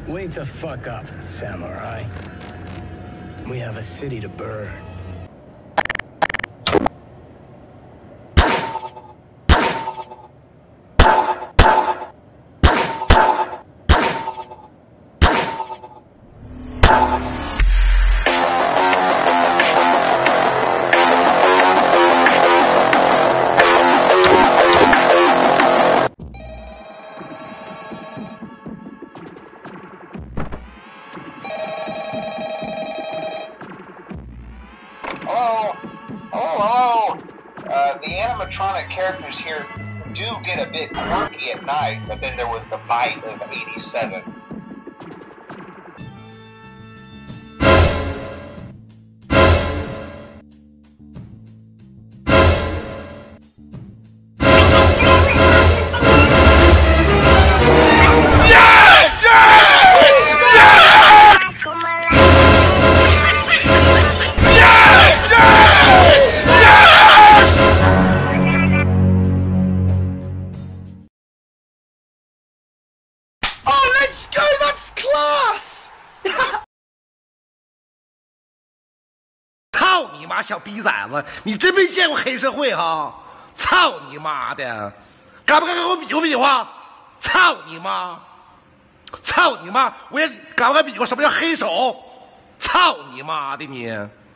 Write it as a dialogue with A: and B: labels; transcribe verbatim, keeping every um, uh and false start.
A: Wake the fuck up, samurai. We have a city to burn.
B: Hello? Hello, hello? Uh, the animatronic characters here do get a bit quirky at night, but then there was the bite of eighty-seven.
C: Let's go, that's class! 操你妈小逼崽子，你真没见过黑社会哈！操你妈的，敢不敢跟我比划比划？操你妈！操你妈！我也敢不敢比划什么叫黑手？操你妈的你！